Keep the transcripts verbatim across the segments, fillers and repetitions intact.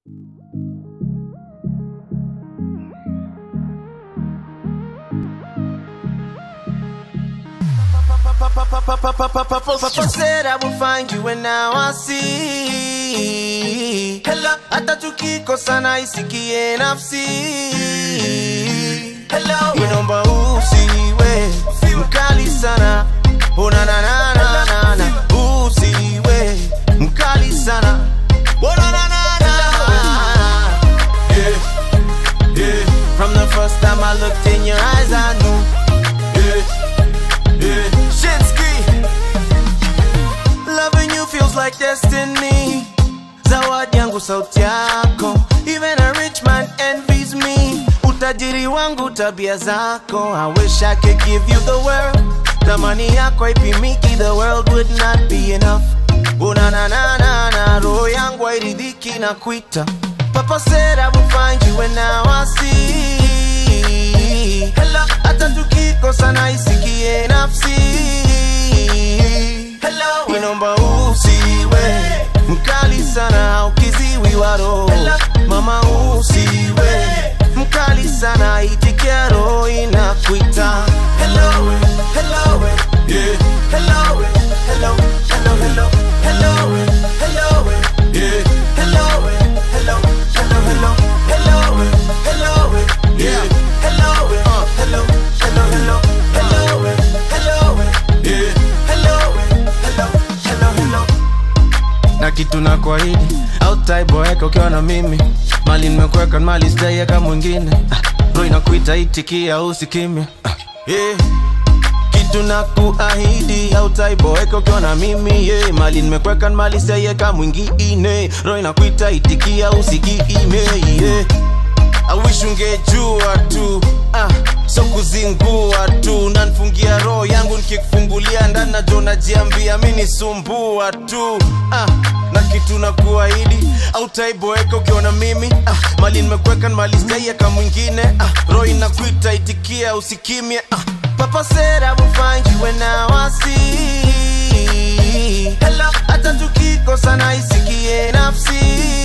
Papa said I will find you and now I see. Hello, hata tukikosana isikie nafsi. Hello, inomba usiwe mkali sana. Oh na na na na na na. Usiwe mkali sana. Oh na na na na. Yeah, yeah. From the first time I looked in your eyes I knew. Yeah, yeah. Shinsky, loving you feels like destiny. Zawadi yangu sauti yako. Even a rich man envies me. Utajiri wangu tabia zako. I wish I could give you the world. Tamani yako ipimiki, the world would not be enough. Oh na na na na na, roho yangu hairidhiki na kuita. Papa said I will find you and now I see. Hello, hata tukikosana isikie nafsi. Hello, inomba usiwe mkali sana ukiziwi waro. Mama usiwe mkali sana itikia roho inakuita. Hello, hello, yeah. Hello, hello, hello, hello, hello, hello, yeah. Hello, hello, hello, hello, hello, hello, yeah. Hello, uh, hello, hello, hello, hello, hello, yeah. Hello, hello, hello, hello. Na kitu na kuahidi hautaiboeka ukiwa na mimi. Mali nimekuweka mali sitaiweka mwingine. Roho inakuita itikia usikimya. Yeah. Kitu na kuahidi hautaiboeka ukiwa na mimi. Yeah. Mali nimekuweka mali sitaiweka mwingine. Roho inakuita itikia usikime. Yeah. I wish ungejua tu, ah, so kuzingua tu. Nanfungia roho yangu nikikufungulia ndani na jona jiambia mini sumbua tu, ah. Na kitu na kuahidi hautaiboeka ukiwa na mimi, ah. Mali nimekuweka mali sitaiweka mwingine, ah. Roho inakuita itikia usikimie, ah. Papa said I will find you and now I see. Hello, hata tukikosana isikie nafsi.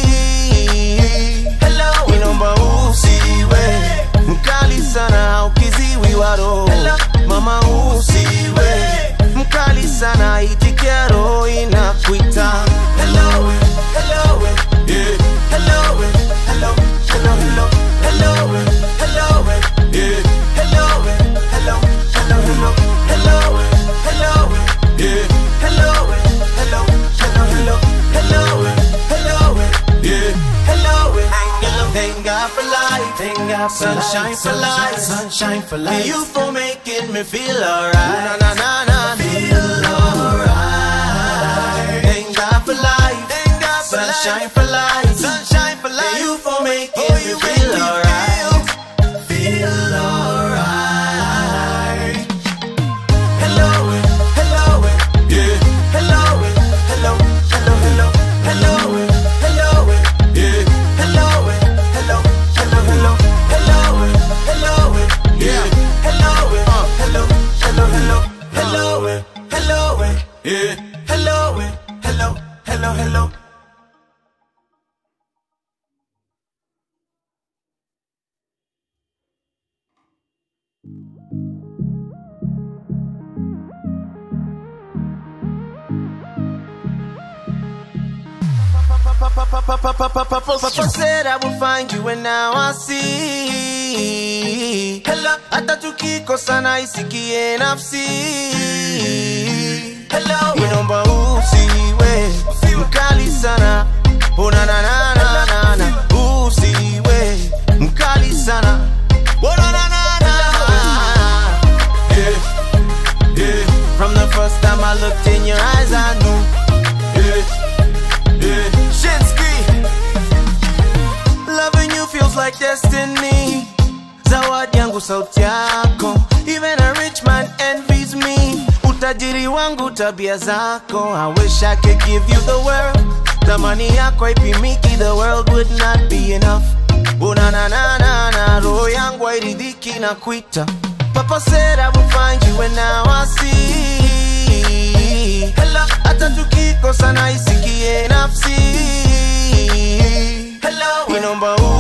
Hello, inomba usiwe mkali sana ukiziwi waro. Mama usiwe mkali sana itikia roho inakuita. Hello, hello, yeah. Hello, hello, hello, hello, hello, hello, yeah. Hello, hello, hello, hello, hello, hello, yeah. Hello, hello, hello, hello, hello, hello, yeah. Hello, thank God for life, thank God for sunshine for life, sunshine for life. You for making me feel alright, na na na na, feel alright. Thank God for life, thank God for sunshine for life, sunshine for life. You for making me feel alright, feel alright. Hello, hello, yeah. Hello, hello, hello, hello, hello, hello, yeah. Hello, hello, hello, hello, hello, hello, yeah. Hello, uh, hello, hello, hello, hello, hello, yeah. Hello, hello, hello, hello. Papa said I will find you and now I see. Hello, hata tukikosana isikie nafsi. Hello, inomba usiwe mkali sana. Oh na na na na na na. Usiwe mkali sana. Oh na na na na. Yeah, yeah. From the first time I looked in your eyes I knew. Yeah, yeah. Shinsky, loving you feels like destiny. Zawadi yangu sauti yako. Even a rich man envies me. Utajiri wangu tabia zako. I wish I could give you the world. Tamani yako ipimiki, the world would not be enough. Oh na na na na na, roho yangu hairidhiki na kuita. Papa said I will find you and now I see. Hello, hata tukikosana isikie nafsi. Hello, Naomba